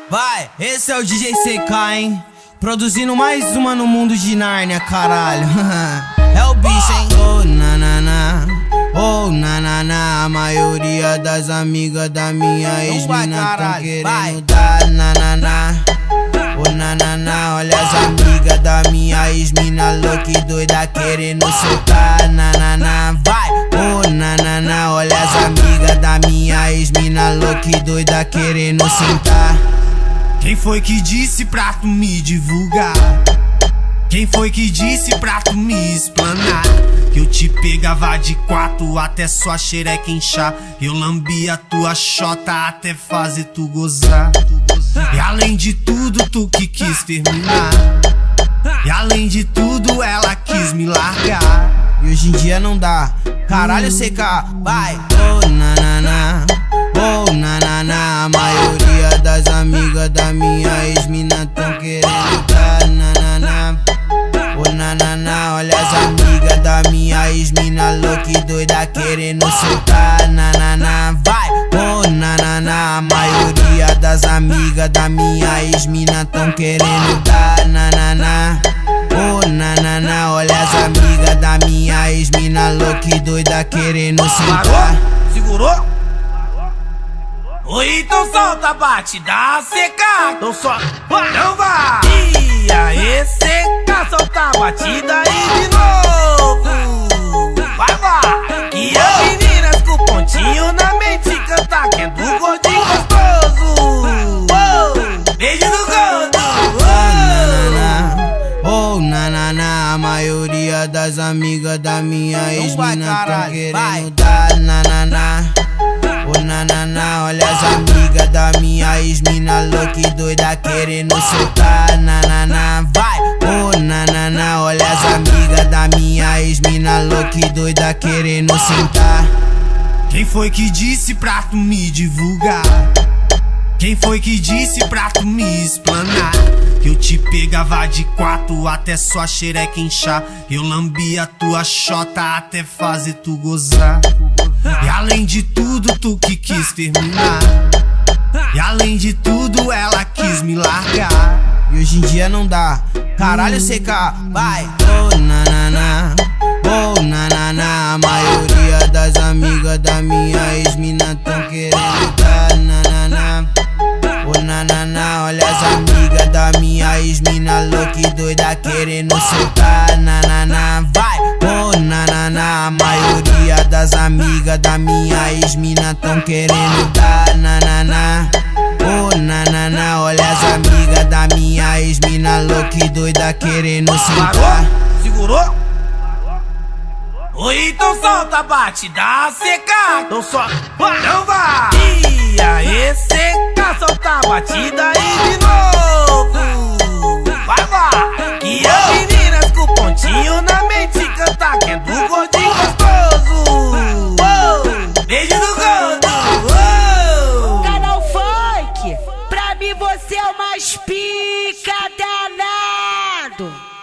Vai, esse é o DJ CK, hein? Produzindo mais uma no mundo de Nárnia, caralho. É o bicho, hein? Oh, nanana, oh, nanana. A maioria das amigas da minha ex-mina tão querendo dar nanana. Oh, nanana, olha as amigas da minha ex-mina louca e doida querendo soltar nanana. Vai, oh, nanana, olha as amigas da minha ex-mina louca e doida querendo sentar. Quem foi que disse pra tu me divulgar? Quem foi que disse pra tu me explanar? Que eu te pegava de quatro até sua xereca inchar. Eu lambia tua xota até fazer tu gozar. E além de tudo tu que quis terminar. E além de tudo ela quis me largar. E hoje em dia não dá, caralho CK, vai. Oh, nanana, oh, nanana. A maioria das amigas da minha ex-mina tão querendo dar nanana. Oh, nanana, olha as amigas da minha ex-mina louca e doida querendo soltar nanana. Vai, oh, nanana. A maioria das amigas da minha ex-mina tão querendo dar nanana. Oh, nanana, olha as amigas da minha ex-mina louca e doida querendo sentar. Parou? Segurou? Oi, então solta a batida CK. Então só, não vai. E aí CK, solta a batida aí de novo. Vai. E as meninas com pontinho na mente canta que é do gordinho gostoso. Beijo do gordo. Oh, nanana, a maioria das amigas da minha ex-mina tão querendo dar nanana. Oh, nanana, olha as amigas da minha ex-mina louca e doida querendo soltar nanana. Vai, oh, nanana, olha as amigas da minha ex-mina louca e doida querendo sentar. Quem foi que disse pra tu me divulgar? Quem foi que disse pra tu me explanar? Que eu te pegava de quatro até sua xereca inchar. Eu lambia tua xota até fazer tu gozar. E além de tudo tu que quis terminar. E além de tudo ela quis me largar. E hoje em dia não dá, caralho CK, vai. Oh, nanana, oh, nanana. A maioria das amigas da minha ex-mina tão querendo dar nanana. Oh, nanana, olha as amigas da minha ex-mina louca e doida querendo soltar nanana. Vai, oh, nanana. A maioria das amigas da minha ex-mina tão querendo dar nanana. Oh, nanana, olha as amigas da minha ex-mina louca e doida querendo sentar. Parou? Segurou? Oi, então solta a batida CK. Então só, não vai. E aí CK, solta a batida aí de novo. Vai. E as meninas com pontinho na mente canta que é do gordinho gostoso. Beijo do gordo. Canal Funk, pra mim você é o mais pica danado.